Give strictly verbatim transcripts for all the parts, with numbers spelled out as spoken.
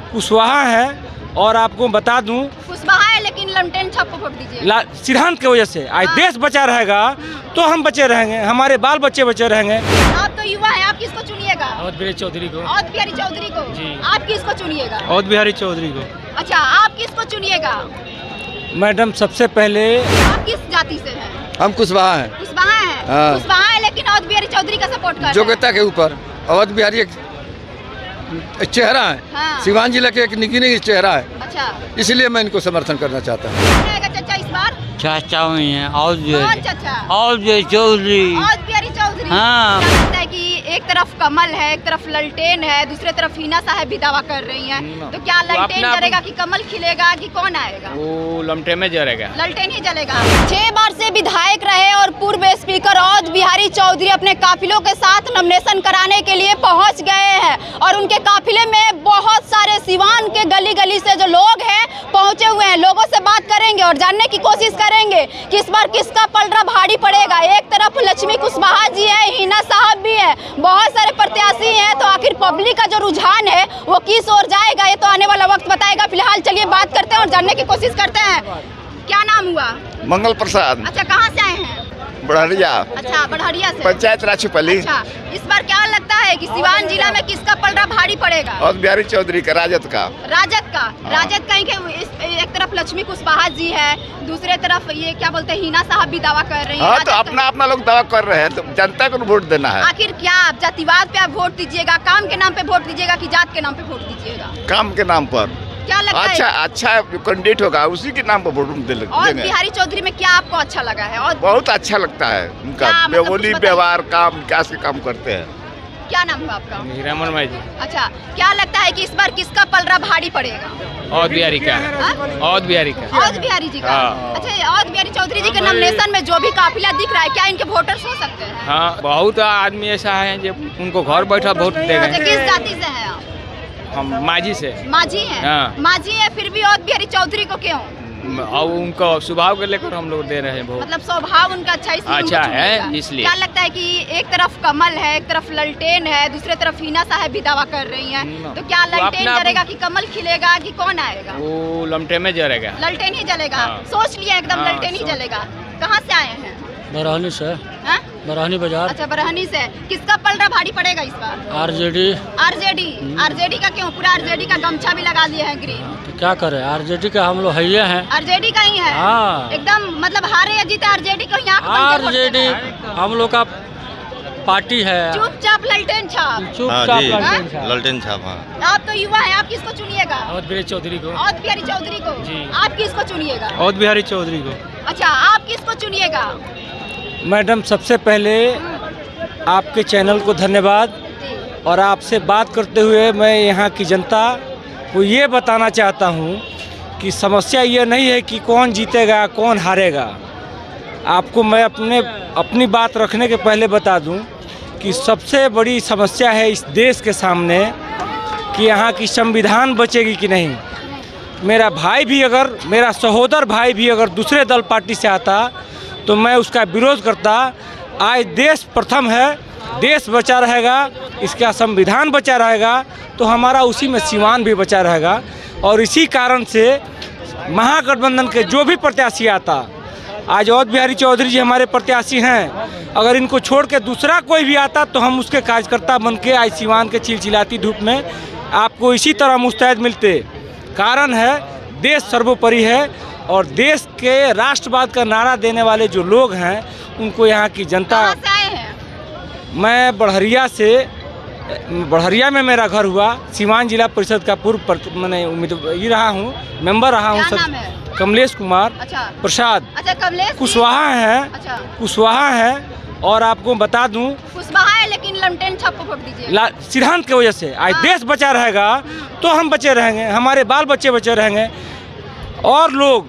कुशवाहा है। और आपको बता दूं, कुशवाहा है लेकिन लमटेन छाप को वोट दीजिए। सिद्धांत की वजह से आज हाँ। देश बचा रहेगा तो हम बचे रहेंगे, हमारे बाल बच्चे बचे रहेंगे। आप तो युवा है, आप किसको चुनिएगा? अवध बिहारी चौधरी को। अवध बिहारी चौधरी को जी। आप किसको चुनिएगा? अवध बिहारी चौधरी को। अच्छा, आप किसको चुनिएगा? मैडम सबसे पहले आप किस जाति से हैं? हम कुशवाहा हैं। कुशवाहा है। हाँ। कुशवाहा है लेकिन अवध बिहारी चौधरी का सपोर्ट कर रहे हैं। योग्यता के ऊपर अवध बिहारी एक चेहरा है। हाँ। सिवान जिला के एक निगरानी चेहरा है, अच्छा, इसलिए मैं इनको समर्थन करना चाहता हूँ। कौन आएगा चाचा इस बार? चाचा हुई हैं और कौन चाचा? और चौधरी। अवध बिहारी चौधरी। हाँ। क्या लगता है कि एक तरफ कमल है, एक तरफ ललटेन है, दूसरे तरफ हिना साहब भी दावा कर रही हैं, तो क्या ललटेन जलेगा कि कमल खिलेगा कि कौन आएगा? वो लमटेन में जलेगा। ललटेन ही जलेगा। छह बार से विधायक रहे और पूर्व स्पीकर अवध बिहारी चौधरी अपने काफिलों के साथ नॉमिनेशन कराने के लिए पहुंच गए हैं और उनके काफिले में बहुत सारे सिवान के गली गली से जो लोग हैं पहुंचे हुए हैं। लोगों से बात करेंगे और जानने की कोशिश करेंगे कि इस बार किसका पलड़ा भारी पड़ेगा। एक तरफ लक्ष्मी कुशवाहा जी है, हिना साहब भी है, बहुत सारे प्रत्याशी हैं, तो आखिर पब्लिक का जो रुझान है वो किस ओर जाएगा ये तो आने वाला वक्त बताएगा। फिलहाल चलिए बात करते हैं और जानने की कोशिश करते हैं। क्या नाम हुआ? मंगल प्रसाद। अच्छा, कहाँ से आए हैं? बढ़िया। अच्छा, बढ़िया से। पंचायत राजपली। अच्छा, इस बार क्या लगता है कि सिवान जिला में किसका पलड़ा भारी पड़ेगा? अवध बिहारी चौधरी का, राजद का। राजद का। राजद का ही इस एक तरफ लक्ष्मी कुशवाहा जी है, दूसरे तरफ ये क्या बोलते हैं हिना साहब भी दावा कर रही हैं। हाँ, तो अपना अपना लोग दावा कर रहे हैं, तो जनता को वोट देना है। आखिर क्या आप जातिवाद पे आप वोट दीजिएगा, काम के नाम पे वोट दीजिएगा कि जात के नाम पे वोट दीजिएगा? काम के नाम पर। क्या लगता अच्छा है? अच्छा कैंडिडेट होगा उसी के नाम पर वोट देंगे। और बिहारी चौधरी में क्या आपको अच्छा लगा है? और बहुत अच्छा लगता है उनका क्या मतलब बोली, कुछ बताइए। व्यवहार, काम, विकास के काम करते हैं। क्या नाम हुआ आपका? रमन भाई जी। अच्छा, क्या लगता है कि इस बार किसका पलड़ा भारी पड़ेगा? अवध बिहारी का। हाँ? अवध बिहारी का। अवध बिहारी जी का। हाँ। अच्छा, अवध बिहारी चौधरी जी के नॉमिनेशन में जो भी काफिला दिख रहा है, क्या इनके वोटर्स हो सकते हैं? हाँ, बहुत आदमी ऐसा है जो उनको घर बैठा वोट देगा। अच्छा, किस जाति से हैं आप? हम माझी से। माझी हैं। हाँ। माझी है, फिर भी अवध बिहारी चौधरी को क्यों? और उनका स्वभाव को लेकर हम लोग दे रहे हैं वोट। मतलब स्वभाव उनका अच्छा इसलिए उनको अच्छा है, चुनिएगा। इसलिए। क्या लगता है कि एक तरफ कमल है, एक तरफ ललटेन है, दूसरे तरफ हिना साहब भी दावा कर रही हैं, तो क्या वो ललटेन अपना- जलेगा कि कमल खिलेगा कि कौन आएगा? वो लमटेन में जलेगा। ललटेन ही जलेगा। हाँ। सोच लिया एकदम, हाँ, ललटेन ही सोच- जलेगा। कहाँ से आए हैं? बरहनी से। हाँ? बरहनी बाजार। अच्छा, बरहनी से। किसका पलड़ा भारी पड़ेगा इस बार? आरजेडी। आरजेडी। आरजेडी का क्यों? पूरा आरजेडी का गमछा भी लगा दिए हैं ग्रीन। तो क्या करें, आरजेडी का हम लोग है हैं। आरजेडी का ही है। हाँ। एकदम मतलब हारे या जीते आरजेडी को यहाँ पे बंद कर वोट आरजेडी देना है। हम लोग का पार्टी है। चुपचाप ललटेन छाप। चुपचाप हाँ? ललटेन साहब। ललटेन छाप। हाँ। आप तो युवा है, आप किसको चुनिएगा? अवध बिहारी चौधरी को। अवध बिहारी चौधरी को। जी। आप किसको चुनिएगा? अवध बिहारी चौधरी को। अच्छा, आप किसको चुनिएगा? मैडम सबसे पहले आपके चैनल को धन्यवाद। और आपसे बात करते हुए मैं यहाँ की जनता को ये बताना चाहता हूँ कि समस्या ये नहीं है कि कौन जीतेगा कौन हारेगा। आपको मैं अपने अपनी बात रखने के पहले बता दूँ कि सबसे बड़ी समस्या है इस देश के सामने कि यहाँ की संविधान बचेगी कि नहीं। मेरा भाई भी अगर मेरा सहोदर भाई भी अगर दूसरे दल पार्टी से आता तो मैं उसका विरोध करता। आज देश प्रथम है, देश बचा रहेगा, इसका संविधान बचा रहेगा तो हमारा उसी में सिवान भी बचा रहेगा। और इसी कारण से महागठबंधन के जो भी प्रत्याशी आता, आज अवध बिहारी चौधरी जी हमारे प्रत्याशी हैं, अगर इनको छोड़ के दूसरा कोई भी आता तो हम उसके कार्यकर्ता बन के आज सिवान के चिलचिलाती धूप में आपको इसी तरह मुस्तैद मिलते। कारण है देश सर्वोपरि है और देश के राष्ट्रवाद का नारा देने वाले जो लोग हैं उनको यहाँ की जनता। कहाँ से आए हैं? मैं बढ़हरिया से, बढ़हरिया में मेरा घर हुआ। सिवान जिला परिषद का पूर्व मैंने उम्मीदवार ये रहा हूँ, मेंबर रहा हूँ। क्या नाम है? कमलेश कुमार अच्छा। प्रसाद। अच्छा, कमलेश जी। कुशवाहा है। अच्छा। कुशवाहा है। और आपको बता दूं, कुशवाहा है लेकिन लमटेन छाप को वोट दीजिए। सिद्धांत की वजह से आज हाँ। देश बचा रहेगा तो हम बचे रहेंगे, हमारे बाल बच्चे बचे रहेंगे। और लोग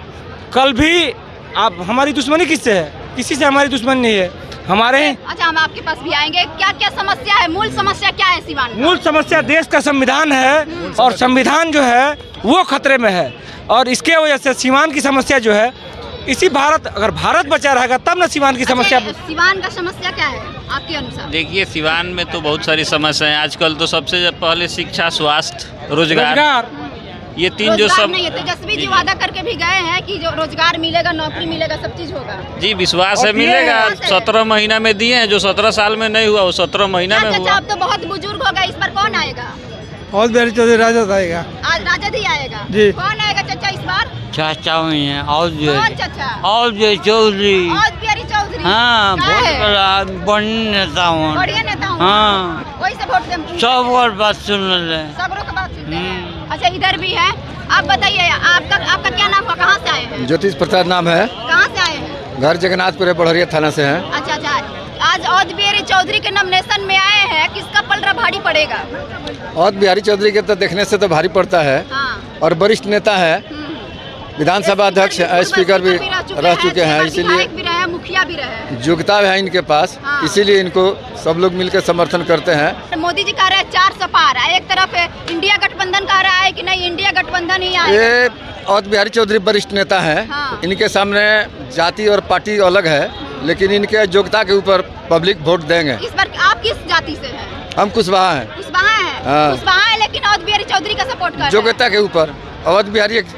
कल भी आप, हमारी दुश्मनी किससे है? किसी से हमारी दुश्मनी नहीं है। हमारे अच्छा, हम आपके पास भी आएंगे। क्या क्या समस्या है? मूल समस्या क्या है सिवान का? मूल समस्या देश का संविधान है और संविधान जो है वो खतरे में है। और इसके वजह से सिवान की समस्या जो है इसी भारत, अगर भारत बचा रहेगा तब ना सिवान की समस्या। अच्छा, सिवान का समस्या क्या है आपके अनुसार? देखिए, सिवान में तो बहुत सारी समस्या हैं आजकल। तो सबसे पहले शिक्षा, स्वास्थ्य, रोजगार, रोजगार ये तीन जो रोजगार सब नहीं है। तेजस्वी जी वादा करके भी गए हैं कि जो रोजगार मिलेगा, नौकरी मिलेगा, सब चीज होगा। जी विश्वास है और दिए मिलेगा। हैं। सत्रह महीना में दिए हैं, जो सत्रह साल में नहीं हुआ वो सत्रह महीना में अच्छा, हुआ। अब तो बहुत बुजुर्ग हो गए, इस पर कौन आएगा? और बिहारी चौधरी राजद आएगा। आज राजद ही आएगा जी। कौन आएगा चाचा इस बार? चाचा हुई हैं और कौन चाचा? और चौधरी। और बिहारी चौधरी। हाँ, क्या बहुत है? बड़ा बढ़िया नेता हूँ। बढ़िया नेता हूँ। हाँ। वही से वोट दें। सब और बात सुन ले। सबरों की बात सुनते हैं। अच्छा, इधर भी है। आप बताइए, आपका आपका क्या नाम है, कहाँ से आए हैं? ज्योतिष प्रसाद नाम है, कहाँ से आए हैं? घर जगन्नाथपुर है, बड़हरिया थाना से है। अच्छा अच्छा, आज औध बिहारी चौधरी के नॉमिनेशन में आए हैं, किसका पलड़ा भारी पड़ेगा? और बिहारी चौधरी के तो देखने से तो भारी पड़ता है, हाँ। और वरिष्ठ नेता है, विधानसभा अध्यक्ष, स्पीकर भी रह चुके हैं, इसीलिए भी रहे, मुखिया भी रहे, योग्यता है इनके पास, हाँ। इसीलिए इनको सब लोग मिलकर समर्थन करते हैं। मोदी जी कह रहे हैं चार सौ पार। एक तरफ है इंडिया गठबंधन कह रहा है कि नहीं, इंडिया गठबंधन ही आएगा। ये और बिहारी चौधरी वरिष्ठ नेता हैं, हाँ। इनके सामने जाति और पार्टी अलग है, लेकिन इनके योग्यता के ऊपर पब्लिक वोट देंगे। इस बार आप किस जाति से हैं? हम कुशवाहा हैं। कुशवाहा हैं। हाँ। कुशवाहा है, लेकिन औध बिहारी चौधरी का सपोर्ट कर रहे हैं। योग्यता के ऊपर अवध बिहारी एक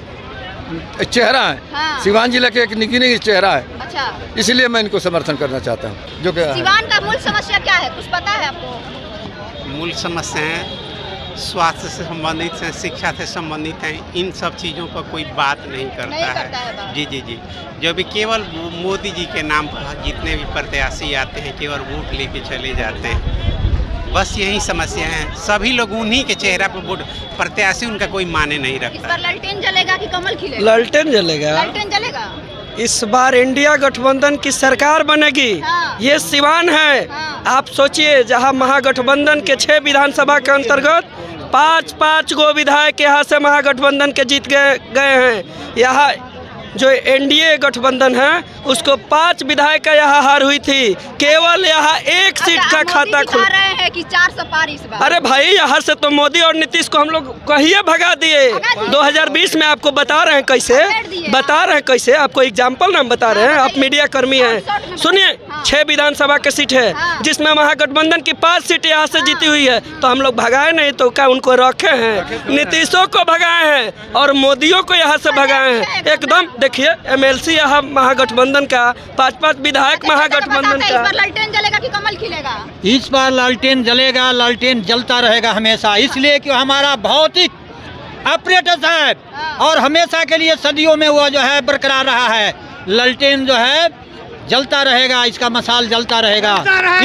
एक चेहरा है, हाँ। सिवान जिला के एक निकी चेहरा है, अच्छा, इसीलिए मैं इनको समर्थन करना चाहता हूँ। जो कि सिवान का मूल समस्या क्या है, कुछ पता है आपको? मूल समस्याएं स्वास्थ्य से संबंधित हैं, शिक्षा से संबंधित हैं, इन सब चीज़ों पर कोई बात नहीं करता, नहीं करता है बात। जी जी जी जो भी केवल मोदी जी के नाम पर जितने भी प्रत्याशी आते हैं केवल वोट लेके चले जाते हैं, बस यही समस्या है। सभी लोग उन्हीं के चेहरा पर वोट, प्रत्याशी उनका कोई माने नहीं इस रखता। बार ललटेन जलेगा कि कमल खिलेगा? ललटेन जलेगा। ललटेन जलेगा। इस बार इंडिया गठबंधन की सरकार बनेगी। हाँ। ये सिवान है। हाँ। आप सोचिए, जहां महागठबंधन के छह विधानसभा के अंतर्गत पाँच पाँच गो विधायक यहाँ से महागठबंधन के जीत गए गए हैं। यहाँ जो एनडीए गठबंधन है उसको पांच विधायक का यहाँ हार हुई थी, केवल यहाँ एक सीट का खाता खुल रहे हैं कि चार सौ पार इस बार। अरे भाई, यहाँ से तो मोदी और नीतीश को हम लोग कहिए भगा दिए। दो हज़ार बीस में आपको बता रहे हैं कैसे, बता रहे हैं कैसे, आपको एग्जाम्पल नाम बता रहे हैं। आप मीडिया कर्मी हैं, सुनिए। छह विधानसभा की सीट है जिसमें महागठबंधन की पांच सीट यहाँ से जीती हुई है, तो हम लोग भगाए नहीं तो क्या उनको रखे हैं? नीतीशों को भगाए हैं और मोदियों को यहाँ से भगाए हैं। एकदम देखिए, एमएलसी यहाँ महागठबंधन का, पांच पांच विधायक महागठबंधन का। इस बार लालटेन जलेगा कि कमल खिलेगा? इस बार लालटेन जलेगा, लालटेन जलता रहेगा हमेशा, इसलिए कि हमारा भौतिक ऑपरेटर है और हमेशा के लिए सदियों में वो जो है बरकरार रहा है। लालटेन जो है जलता रहेगा, इसका मसाल जलता रहेगा।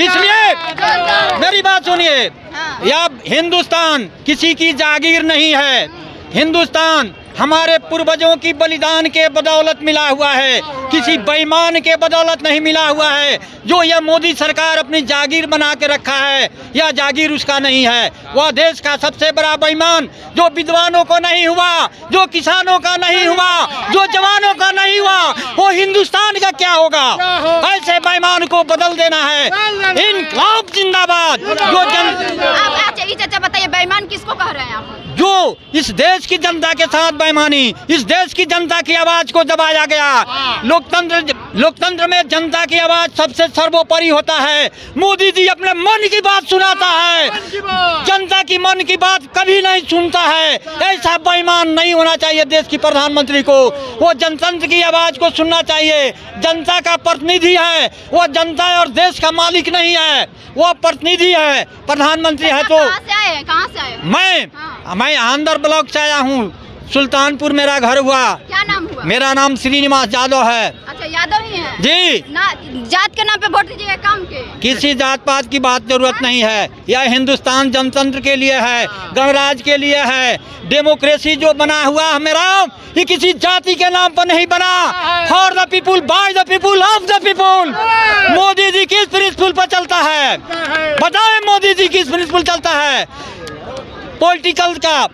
इसलिए मेरी बात सुनिए, यह हिंदुस्तान किसी की जागीर नहीं है। हिंदुस्तान हमारे पूर्वजों की बलिदान के बदौलत मिला हुआ है, किसी बेईमान के बदौलत नहीं मिला हुआ है। जो यह मोदी सरकार अपनी जागीर बना के रखा है, यह जागीर उसका नहीं है। वह देश का सबसे बड़ा बेईमान, जो विद्वानों को नहीं हुआ, जो किसानों का नहीं हुआ, जो जवानों का नहीं हुआ, वो हिंदुस्तान का क्या होगा? ऐसे बेईमान को बदल देना है। इनकलाब जिंदाबाद। जो जन आप चाचा बताइए, बेईमान किसको कह रहे हैं आप? जो इस देश की जनता के साथ बेईमानी, इस देश की जनता की आवाज को दबाया गया। लोकतंत्र लोकतंत्र में जनता की आवाज सबसे सर्वोपरि होता है। मोदी जी अपने मन की बात सुनाता है, जनता की मन की बात कभी नहीं सुनता है। ऐसा बेईमान नहीं होना चाहिए देश की प्रधानमंत्री को। वो जनतंत्र की आवाज को सुनना चाहिए। जनता का प्रतिनिधि है, वो जनता और देश का मालिक नहीं है, वो प्रतिनिधि है, प्रधानमंत्री है। तो कहाँ से आए हैं? कहाँ से आए हैं? मैं हाँ। मैं आंध्र ब्लॉक से आया हूँ, सुल्तानपुर मेरा घर हुआ। क्या नाम हुआ? मेरा नाम श्रीनिवास यादव है। अच्छा, यादव ही है जी। ना, जात के नाम पे वोट दीजिएगा, काम के? किसी जात पात की बात जरूरत नहीं है। यह हिंदुस्तान जनतंत्र के लिए है, गणराज्य के लिए है। डेमोक्रेसी जो बना हुआ है मेरा, ये किसी जाति के नाम पर नहीं बना। For the people, by the people, of the people. Modi ji किस प्रिंसिपल पर चलता है? बताएं, मोदी जी किस प्रिंसिपल चलता है? पॉलिटिकल का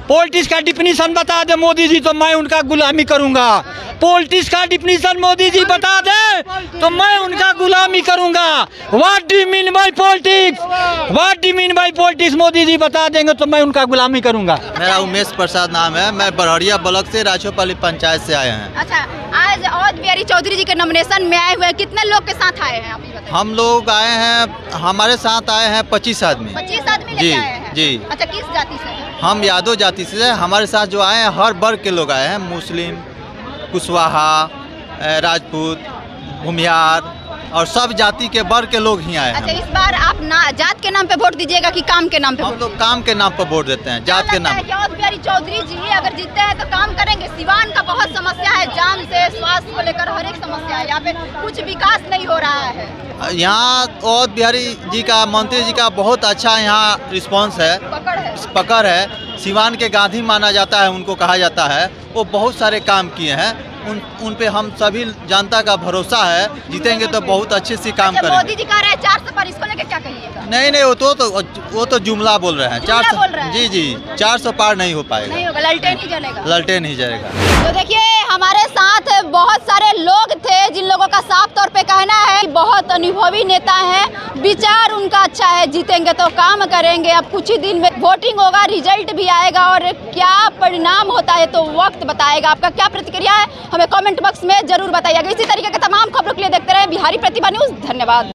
पॉलिटिक्स का डिफिनीशन बता दे मोदी जी, तो मैं उनका गुलामी करूंगा। पॉलिटिक्स का डिफिनीशन मोदी जी बता दे तो मैं उनका गुलामी करूंगा। What do you mean by politics, what do you mean by politics Modi ji बता देंगे तो मैं उनका गुलामी करूंगा। मेरा उमेश प्रसाद नाम है, मैं बरहड़िया ब्लॉक से राजोपल्ली पंचायत से आए हैं। अच्छा, आज अवध बिहारी चौधरी जी के नॉमिनेशन में आए हुए हैं, कितने लोग के साथ आए हैं आप ये बताइए? हम लोग आए हैं, हमारे साथ आए हैं पच्चीस आदमी। पच्चीस आदमी जी लेके आए हैं? जी। अच्छा, किस जाति से? हम यादव जाति से। हमारे साथ जो आए हैं हर वर्ग के लोग आए हैं, मुस्लिम, कुशवाहा, राजपूत, भूमिहार और सब जाति के वर्ग के लोग ही आए हैं। अच्छा, इस बार आप ना जात के नाम पे वोट दीजिएगा कि काम के नाम पे? हम लोग काम के नाम पर वोट देते हैं, जात के नाम। अवध बिहारी चौधरी जी अगर जीतते हैं तो काम करेंगे? सिवान का बहुत समस्या है, जाम से स्वास्थ्य को लेकर हर एक समस्या है, यहाँ पे कुछ विकास नहीं हो रहा है। यहाँ अवध बिहारी जी का, मंत्री जी का बहुत अच्छा यहाँ रिस्पांस है, पकड़ है पकड़ है। सिवान के गांधी माना जाता है, उनको कहा जाता है। वो बहुत सारे काम किए हैं, उन उन पे हम सभी जनता का भरोसा है, जीतेंगे तो बहुत अच्छे से काम करेंगे। मोदी जी कह रहे हैं चार सौ पार, इसको लेकर क्या कहिएगा? नहीं नहीं, वो तो, तो वो तो जुमला बोल रहे हैं। जुमला चार बोल रहे हैं? जी जी, चार सौ पार नहीं हो पाएगा, नहीं होगा, ललटेन ही जलेगा। ललटेन ही जाएगा। तो देखिए, हमारे साथ बहुत सारे लोग थे जिन लोगों का साफ तौर पे कहना है कि बहुत अनुभवी नेता हैं, विचार उनका अच्छा है, जीतेंगे तो काम करेंगे। अब कुछ ही दिन में वोटिंग होगा, रिजल्ट भी आएगा और क्या परिणाम होता है तो वक्त बताएगा। आपका क्या प्रतिक्रिया है हमें कमेंट बॉक्स में जरूर बताइएगा। इसी तरीके के तमाम खबरों के लिए देखते रहे बिहारी प्रतिभा न्यूज़। धन्यवाद।